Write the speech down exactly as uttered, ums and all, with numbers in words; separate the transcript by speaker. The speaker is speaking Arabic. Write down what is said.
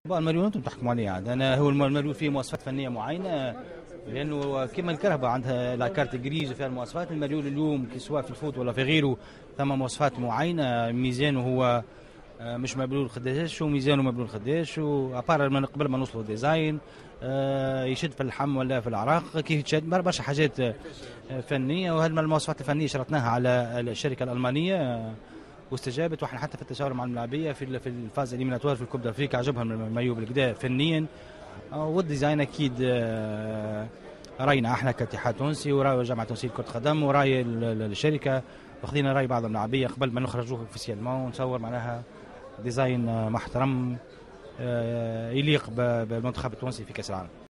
Speaker 1: بقى المليون انتم تحكموا عليه عاد، انا هو المليون فيه مواصفات فنيه معينه، لانه كما الكرهبه عندها لا كارت جريز وفيها المواصفات. المليون اليوم سواء في الفوت ولا في غيره ثم مواصفات معينه. ميزانه هو آه، مش مبلول خداش، وميزانه مبلول خداش، وابار من قبل ما نوصلوا ديزاين آه، يشد في اللحم ولا في العراق كيف تشد برشا حاجات آه، فنيه. وهذه المواصفات الفنيه شرطناها على الشركه الالمانيه آه، واستجابت. واحنا حتى في التشاور مع الملاعبيه في في الفاز الاليميناتوار في الكوب دافريكا عجبهم المايو بالكدا فنيا. آه، والديزاين اكيد آه، راينا احنا كاتحاد تونسي وراي جامعه تونسيه كره قدم وراي الشركه، واخذين راي بعض الملاعبيه قبل ما نخرجوه اوفيسيالمون ونصور معناها ديزاين محترم يليق بالمنتخب التونسي في كاس العالم.